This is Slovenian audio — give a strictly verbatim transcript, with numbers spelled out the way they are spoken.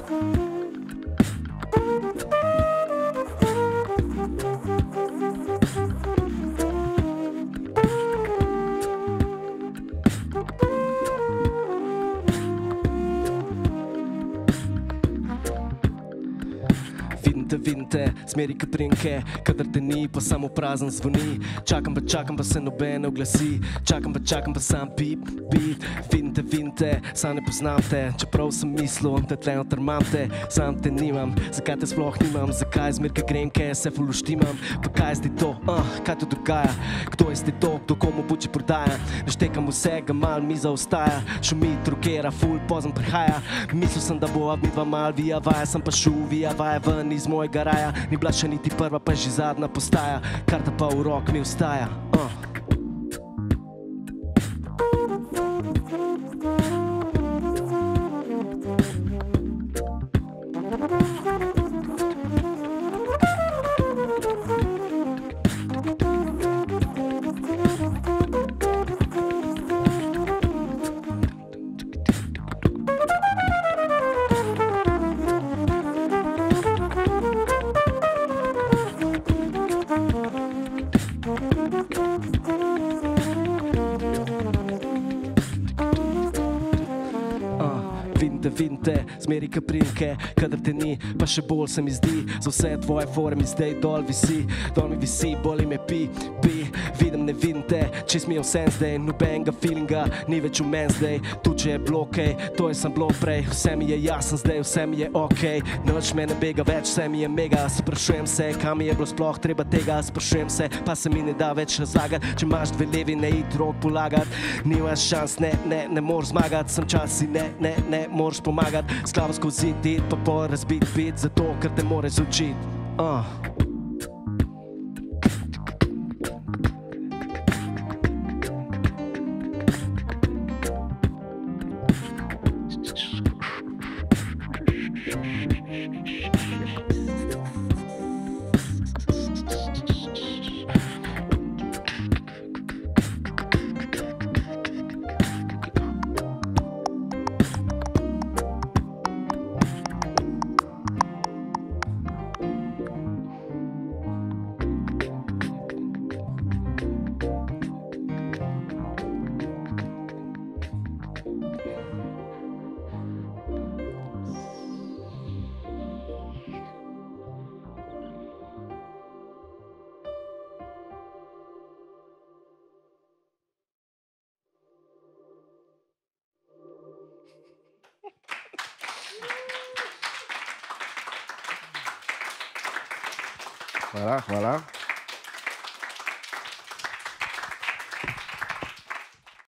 Vinte, smeri ka prinke, kadar te ni, pa samo prazen zvoni. Čakam pa čakam, pa se noben ne oglasi. Čakam pa čakam, pa sam pip, pip. Vinte, vinte, sam ne poznam te, čeprav sem mislil, da tle notrmam te. Sam te nimam, zakaj te sploh nimam, zakaj zmerke grenke, se ful uštimam. Pa kaj je zdaj to, uh, kaj to dogaja, kdo je zdaj to, kdo komu buči prodaja. Naštekam vsega, mal mi zaostaja, šumi, trokera, ful pozem prihaja. Mislil sem, da bova midva mal vija vaja, sem pa šel vija vaja ven iz mojega raja. Ni bila še niti prva, pa je že zadnja postaja, karta pa v rok mi ostaja. uh. Vinte, zmeri ka prinke, kadar te ni, pa še bolj se mi zdi. Za vse tvoje fore mi zdaj dol visi, dol mi visi, boli me pi, pi. Vidim ne vinte, čez mi je vsem zdaj, nobenega feelinga ni več v men zdaj. Tu če je bilo okej, to je sem bilo prej, vse mi je jasen zdaj, vse mi je okej. Noč me ne bega več, vse mi je mega, sprašujem se, kam mi je bilo sploh treba tega. Sprašujem se, pa se mi ne da več razlagat, če imaš dve levi, ne id rok polagat. Nimaš šans, ne, ne, ne moreš zmagat, sem časi, ne, ne, ne, moreš pomagat. S glavo skozi dit, pa pol razbit bit, zato ker te moraš učit. uh. Hvala, hvala.